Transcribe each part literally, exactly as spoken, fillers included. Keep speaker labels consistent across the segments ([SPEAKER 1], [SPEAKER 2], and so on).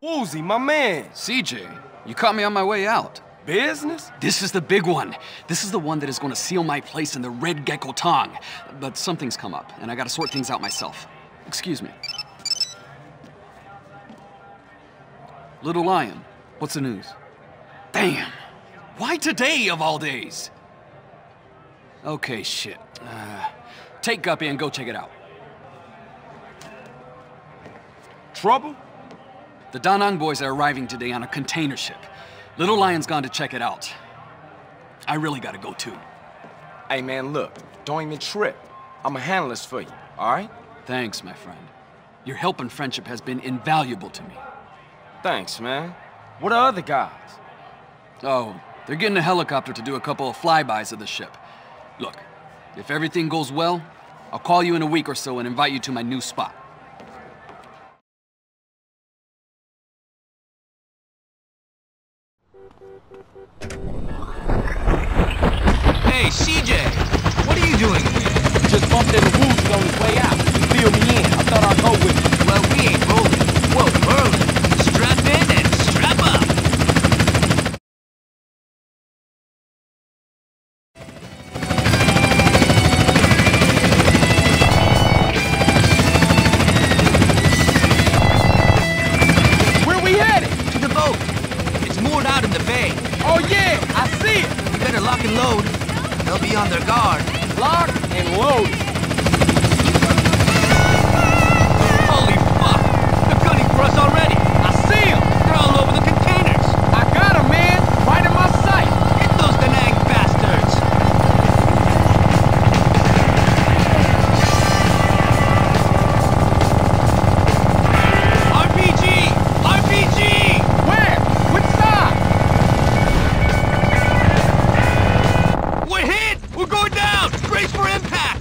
[SPEAKER 1] Woozie, my man.
[SPEAKER 2] C J, you caught me on my way out.
[SPEAKER 1] Business?
[SPEAKER 2] This is the big one. This is the one that is going to seal my place in the Red Gecko Tong. But something's come up, and I gotta sort things out myself. Excuse me. Little Lion, what's the news? Damn! Why today, of all days? Okay, shit. Uh, take Guppy and go check it out.
[SPEAKER 1] Trouble?
[SPEAKER 2] The Da Nang boys are arriving today on a container ship. Little Lion's gone to check it out. I really gotta go too.
[SPEAKER 1] Hey man, look, don't even trip. I'ma handle this for you, alright?
[SPEAKER 2] Thanks, my friend. Your help and friendship has been invaluable to me.
[SPEAKER 1] Thanks, man. What are other guys?
[SPEAKER 2] Oh, they're getting a helicopter to do a couple of flybys of the ship. Look, if everything goes well, I'll call you in a week or so and invite you to my new spot.
[SPEAKER 3] Hey, C J! What are you doing here?
[SPEAKER 1] Just bumped into Woozie on his way out. He filled me in. I thought I'd go with you.
[SPEAKER 3] Well, we ain't rolling. Whoa, whirling. Strap in and strap up.
[SPEAKER 1] Where we headed?
[SPEAKER 3] To the boat. It's moored out in the bay.
[SPEAKER 1] Oh yeah, I see it.
[SPEAKER 3] We better lock and load. They'll be on their guard.
[SPEAKER 1] Lock and load.
[SPEAKER 3] Holy fuck! They're gunning for us already.
[SPEAKER 1] I see them.
[SPEAKER 3] They're all over the containers.
[SPEAKER 1] I got them, man. Right in my sight.
[SPEAKER 3] Hit those Da Nang bastards. R P G! R P G!
[SPEAKER 1] Where? Which side?
[SPEAKER 3] We're hit! We're going down! Brace for impact!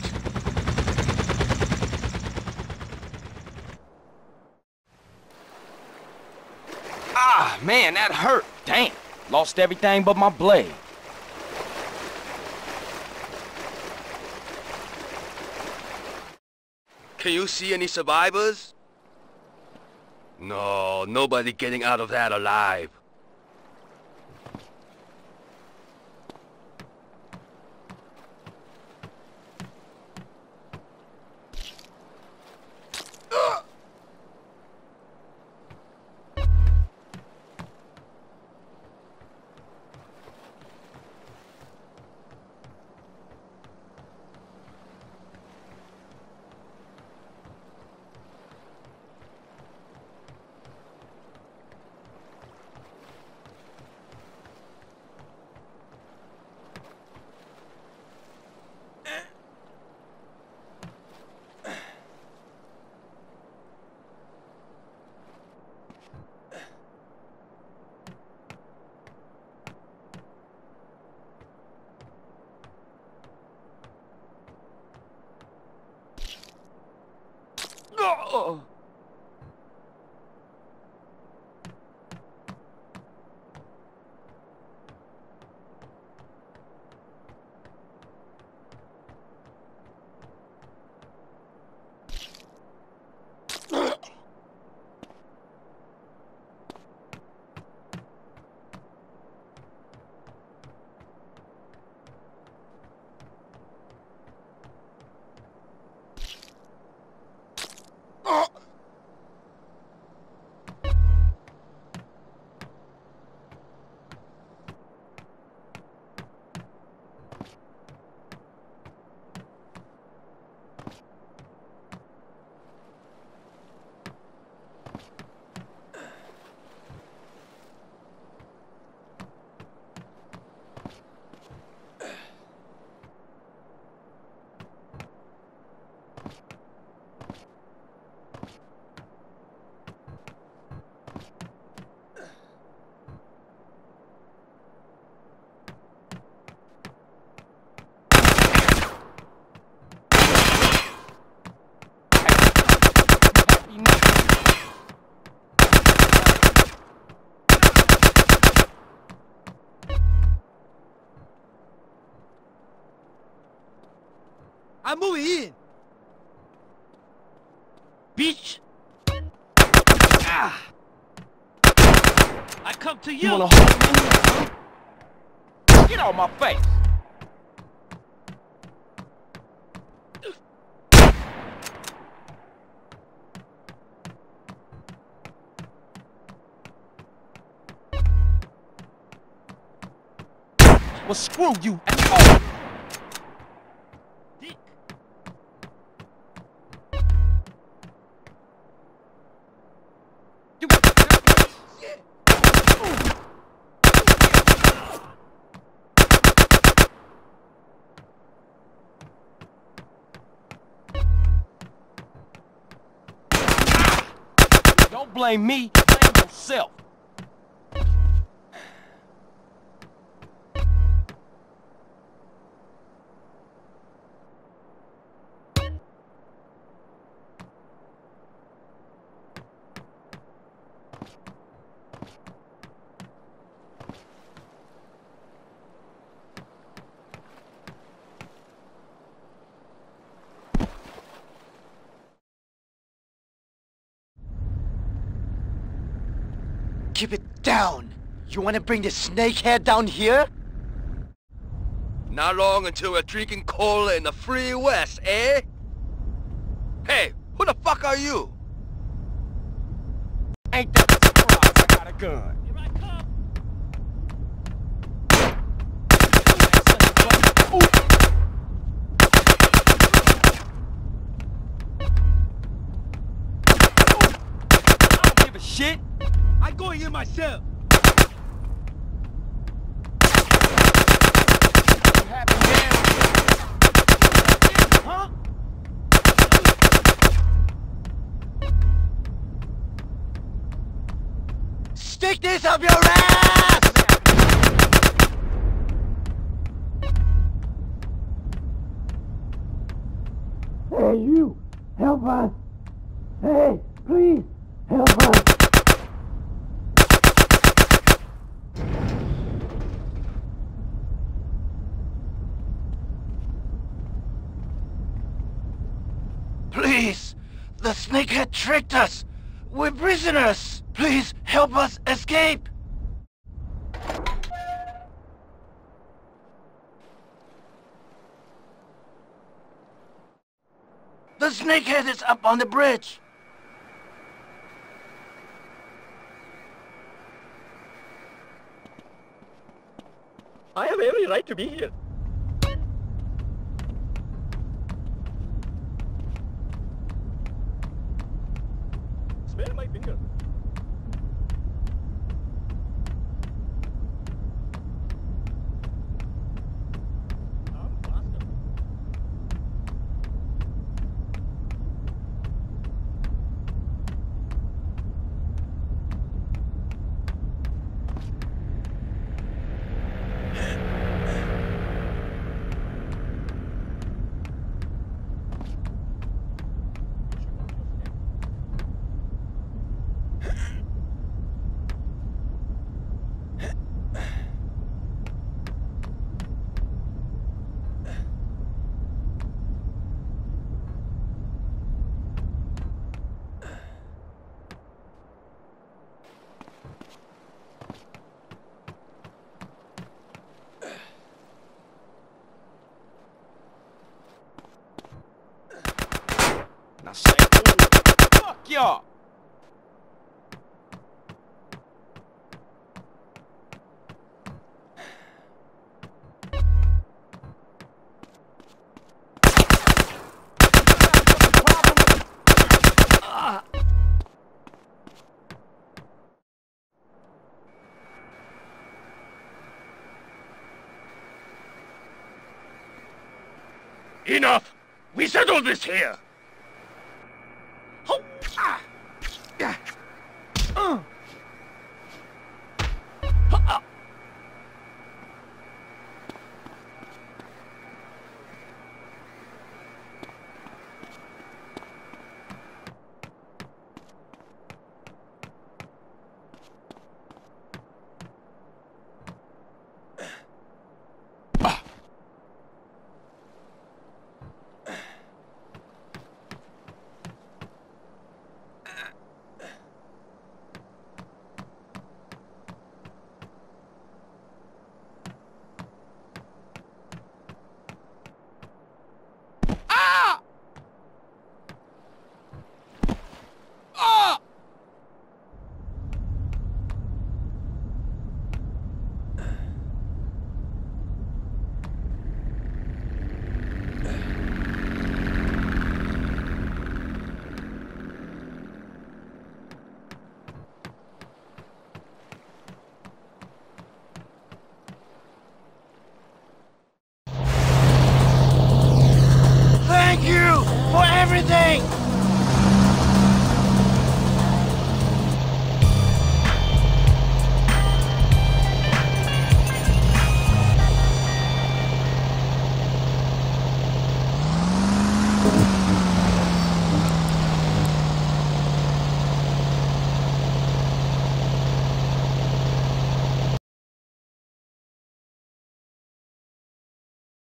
[SPEAKER 1] Ah, man, that hurt. Damn. Lost everything but my blade.
[SPEAKER 4] Can you see any survivors? No, nobody getting out of that alive.
[SPEAKER 1] Oh.
[SPEAKER 3] I'm moving in. Bitch. Ah. to
[SPEAKER 1] You
[SPEAKER 3] you!
[SPEAKER 1] wanna hold me, huh? Get off my face! Well, screw you and oh.
[SPEAKER 3] Dick.
[SPEAKER 1] You got the shit. Don't blame me, blame yourself.
[SPEAKER 5] Keep it down! You wanna bring the snakehead down here?
[SPEAKER 4] Not long until we're drinking cola in the free west, eh? Hey, who the fuck are you?
[SPEAKER 1] Ain't that a surprise? I got a gun.
[SPEAKER 3] Here I come!
[SPEAKER 1] I don't give a shit.
[SPEAKER 3] I'm going in myself!
[SPEAKER 1] What happened there? Huh?
[SPEAKER 5] Stick this up your ass! Hey, you! Help us! Hey, please! Help us! Please! The snakehead tricked us! We're prisoners! Please help us escape! The snakehead is up on the bridge!
[SPEAKER 3] I have every right to be here. Smell my finger. Come faster.
[SPEAKER 1] Now say, ooh, fuck y'all.
[SPEAKER 3] Enough! We settled this here!